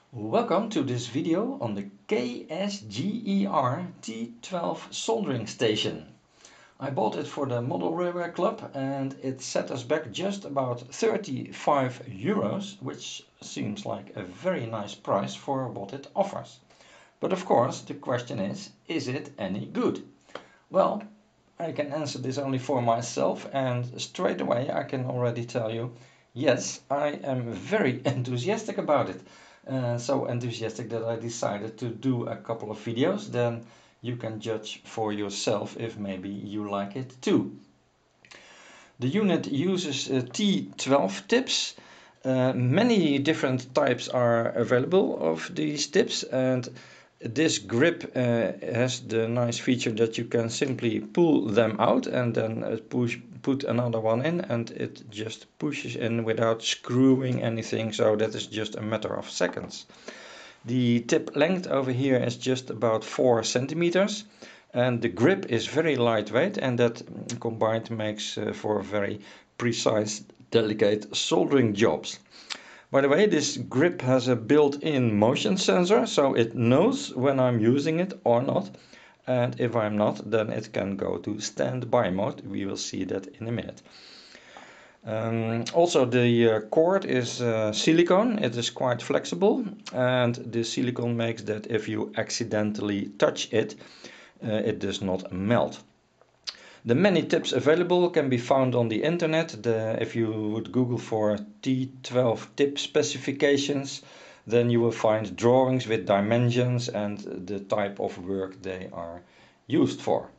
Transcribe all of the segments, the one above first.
Welcome to this video on the KSGER T12 soldering station. I bought it for the Model Railway Club and it set us back just about 35 euros, which seems like a very nice price for what it offers. But of course the question is it any good? Well, I can answer this only for myself, and straight away I can already tell you, yes, I am very enthusiastic about it. So enthusiastic that I decided to do a couple of videos. Then you can judge for yourself if maybe you like it too. The unit uses T12 tips. Many different types are available of these tips, and this grip has the nice feature that you can simply pull them out and then put another one in, and it just pushes in without screwing anything, so that is just a matter of seconds. The tip length over here is just about 4 centimeters, and the grip is very lightweight, and that combined makes for very precise, delicate soldering jobs. By the way, this grip has a built-in motion sensor, so it knows when I'm using it or not. And if I'm not, then it can go to standby mode. We will see that in a minute. Also, the cord is silicone. It is quite flexible, and the silicone makes that if you accidentally touch it, it does not melt. The many tips available can be found on the internet. If you would Google for T12 tip specifications, then you will find drawings with dimensions and the type of work they are used for.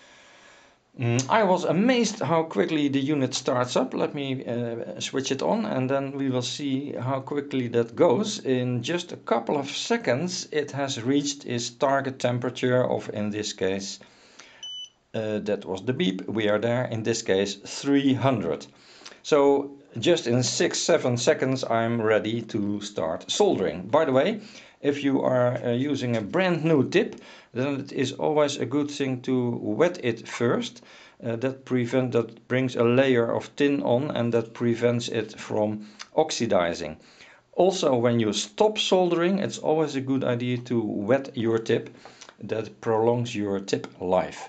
I was amazed how quickly the unit starts up. Let me switch it on and then we will see how quickly that goes. In just a couple of seconds it has reached its target temperature of, in this case, that was the beep, we are there, in this case 300. So just in 6-7 seconds I'm ready to start soldering. By the way, if you are using a brand new tip, then it is always a good thing to wet it first. That brings a layer of tin on, and that prevents it from oxidizing. Also, when you stop soldering, it's always a good idea to wet your tip. That prolongs your tip life.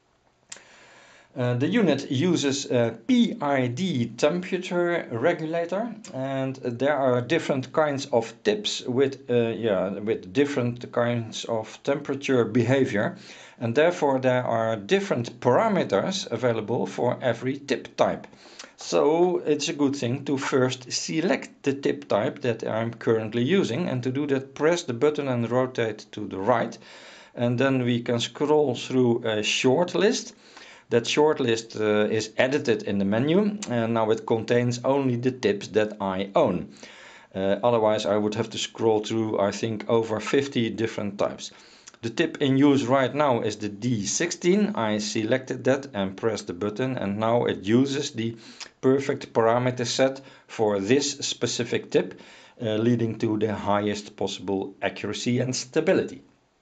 The unit uses a PID temperature regulator, and there are different kinds of tips with different kinds of temperature behavior, and therefore there are different parameters available for every tip type. So it's a good thing to first select the tip type that I'm currently using, and to do that press the button and rotate to the right, and then we can scroll through a short list. That short list is edited in the menu, and now it contains only the tips that I own. Otherwise I would have to scroll through, I think, over 50 different types. The tip in use right now is the D16. I selected that and pressed the button, and now it uses the perfect parameter set for this specific tip, leading to the highest possible accuracy and stability.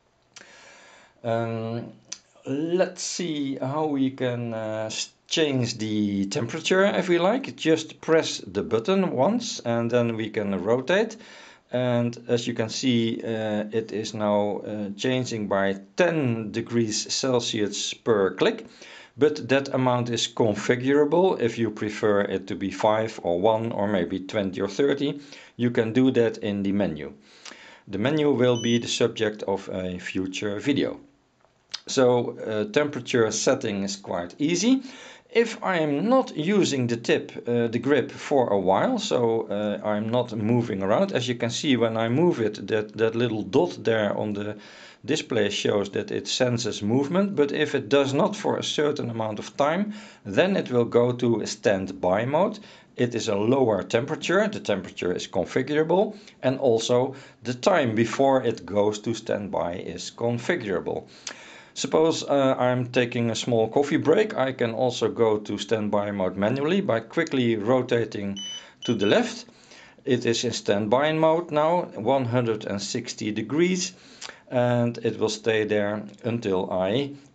Let's see how we can change the temperature if we like. Just press the button once and then we can rotate. And as you can see, it is now changing by 10 degrees Celsius per click. But that amount is configurable. If you prefer it to be 5 or 1 or maybe 20 or 30, you can do that in the menu. The menu will be the subject of a future video. So temperature setting is quite easy. If I am not using the tip, the grip, for a while, so I'm not moving around, as you can see when I move it, that little dot there on the display shows that it senses movement. But if it does not for a certain amount of time, then it will go to standby mode. It is a lower temperature, the temperature is configurable, and also the time before it goes to standby is configurable. Suppose I'm taking a small coffee break, I can also go to standby mode manually by quickly rotating to the left. It is in standby mode now, 160 degrees, and it will stay there until I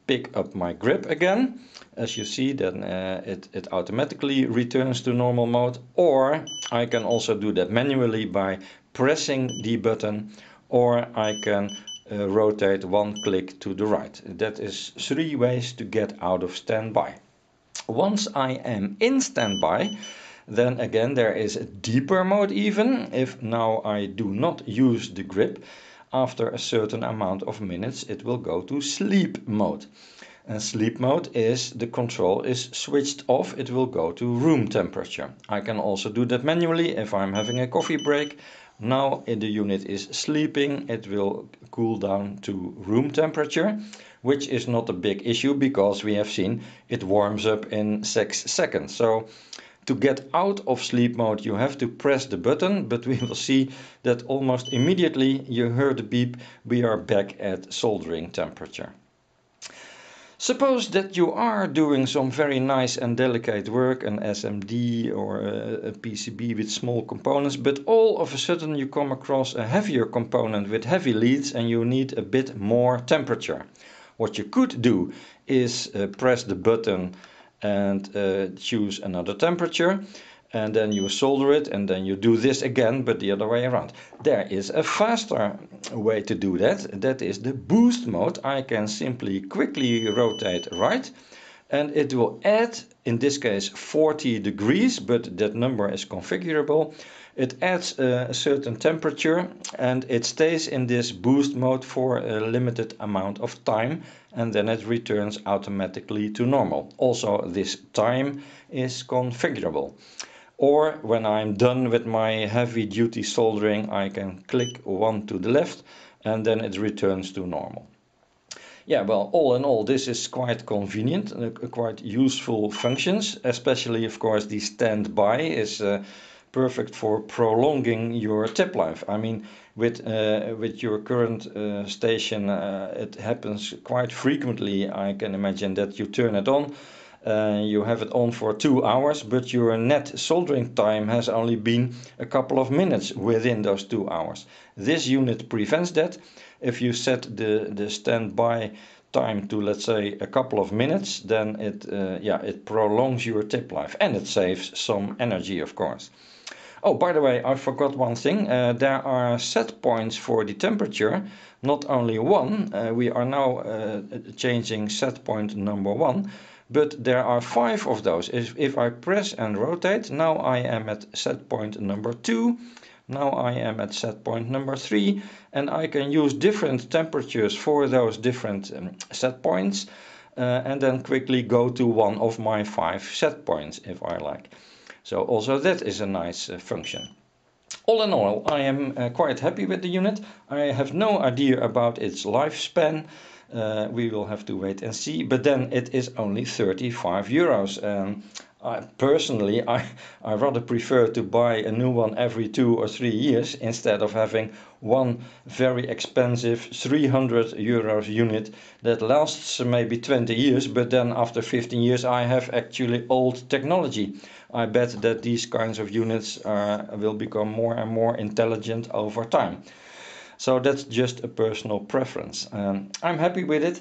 pick up my grip again. As you see, then it automatically returns to normal mode, or I can also do that manually by pressing the button, or I can rotate one click to the right. That is 3 ways to get out of standby. Once I am in standby, then again there is a deeper mode even. If now I do not use the grip, after a certain amount of minutes it will go to sleep mode. And sleep mode is the control is switched off, it will go to room temperature. I can also do that manually if I'm having a coffee break. Now the unit is sleeping, it will cool down to room temperature, which is not a big issue because we have seen it warms up in 6 seconds. So to get out of sleep mode you have to press the button, but we will see that almost immediately you hear the beep, we are back at soldering temperature. Suppose that you are doing some very nice and delicate work, an SMD or a PCB with small components, but all of a sudden you come across a heavier component with heavy leads and you need a bit more temperature. What you could do is press the button and choose another temperature, and then you solder it, and then you do this again, but the other way around. There is a faster way to do that. That is the boost mode. I can simply quickly rotate right, and it will add, in this case 40 degrees, but that number is configurable. It adds a certain temperature and it stays in this boost mode for a limited amount of time, and then it returns automatically to normal. Also, this time is configurable. Or when I'm done with my heavy duty soldering, I can click one to the left and then it returns to normal. Yeah, well, all in all, this is quite convenient and quite useful functions, especially, of course, the standby is perfect for prolonging your tip life. I mean, with your current station, it happens quite frequently. I can imagine that you turn it on, you have it on for 2 hours, but your net soldering time has only been a couple of minutes within those 2 hours. This unit prevents that. If you set the standby time to, let's say, a couple of minutes, then it prolongs your tip life and it saves some energy, of course. Oh, by the way, I forgot one thing. There are set points for the temperature, not only one. We are now changing set point number 1, but there are 5 of those. If I press and rotate, now I am at set point number 2. Now I am at set point number 3, and I can use different temperatures for those different set points, and then quickly go to one of my 5 set points if I like. So also that is a nice function. All in all, I am quite happy with the unit. I have no idea about its lifespan. We will have to wait and see, but then it is only 35 euros. Personally, I rather prefer to buy a new one every 2 or 3 years instead of having one very expensive 300 euros unit that lasts maybe 20 years, but then after 15 years I have actually old technology. I bet that these kinds of units will become more and more intelligent over time. So that's just a personal preference. I'm happy with it.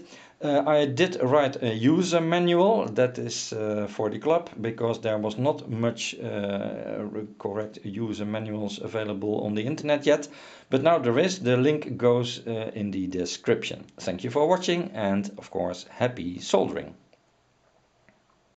I did write a user manual that is for the club, because there was not much correct user manuals available on the internet yet. But now there is. The link goes in the description. Thank you for watching, and of course, happy soldering.